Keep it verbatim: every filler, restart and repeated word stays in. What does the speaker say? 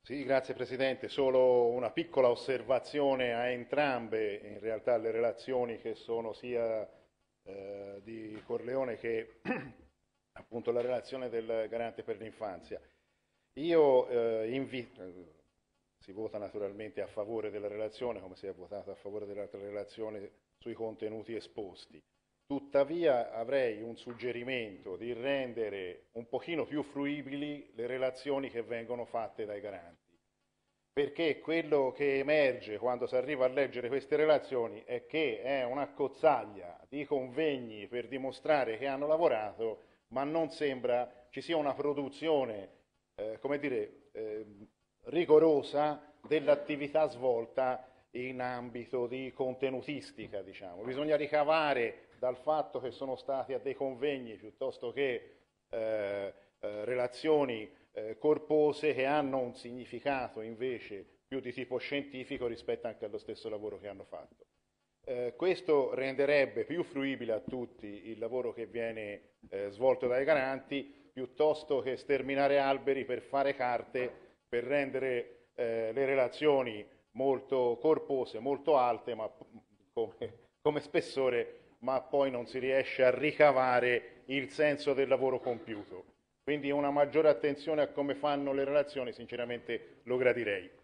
Sì, grazie Presidente. Solo una piccola osservazione a entrambe, in realtà, le relazioni che sono sia eh, di Corleone che appunto la relazione del Garante per l'infanzia. Io eh, invito, si vota naturalmente a favore della relazione, come si è votato a favore dell'altra relazione sui contenuti esposti. Tuttavia avrei un suggerimento di rendere un pochino più fruibili le relazioni che vengono fatte dai garanti, perché quello che emerge quando si arriva a leggere queste relazioni è che è un'accozzaglia di convegni per dimostrare che hanno lavorato, ma non sembra ci sia una produzione, eh, come dire, eh, rigorosa dell'attività svolta in ambito di contenutistica, diciamo. Bisogna ricavare dal fatto che sono stati a dei convegni piuttosto che eh, eh, relazioni eh, corpose che hanno un significato invece più di tipo scientifico rispetto anche allo stesso lavoro che hanno fatto. Eh, questo renderebbe più fruibile a tutti il lavoro che viene eh, svolto dai garanti, piuttosto che sterminare alberi per fare carte, per rendere eh, le relazioni molto corpose, molto alte, ma come, come spessore, ma poi non si riesce a ricavare il senso del lavoro compiuto. Quindi una maggiore attenzione a come fanno le relazioni, sinceramente lo gradirei.